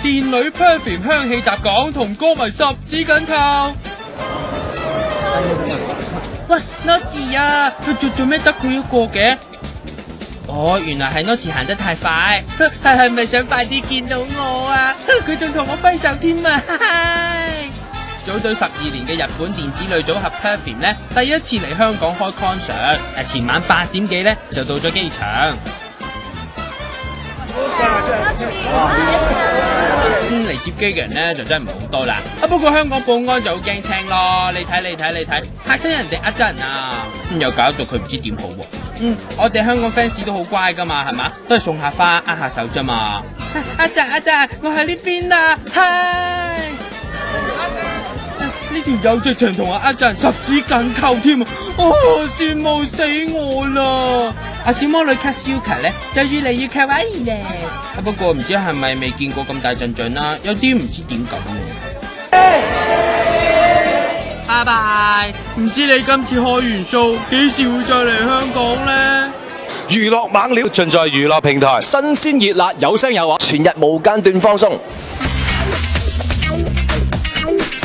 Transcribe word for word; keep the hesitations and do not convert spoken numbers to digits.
電女 Perfume 香氣襲港，同歌迷十指緊扣。喂 ，Notzy 啊，佢做做咩得佢一個嘅？哦，原來係 Notzy 行得太快，係係咪想快啲見到我啊？佢仲同我揮手添啊！早咗十二年嘅日本電子女組合 Perfume 咧，第一次嚟香港開 concert， 誒前晚八點幾咧就到咗機場。嗯，嚟接機嘅人咧就真係唔係好多啦。啊，不過香港保安就好驚青咯，你睇你睇你睇，嚇親人哋呃真人啊！咁又搞到佢唔知點好喎。嗯，我哋香港 fans 都好乖噶嘛，係嘛？都係送下花、握下手啫嘛。阿澤阿澤，我喺呢邊啊，嗨！阿澤，呢條友直情同阿阿澤十指緊扣添啊！哦，羨慕死我啦！阿小魔女 Kasuka 咧就越嚟越卡哇伊咧。啊，不過唔知係咪未見過咁大陣仗啦，有啲唔知點咁喎。拜拜！唔知你今次開完 show 幾時會再嚟香港咧？ 娛樂猛料盡在娛樂平台， 新鮮熱辣有聲有話， 全日無間斷放送。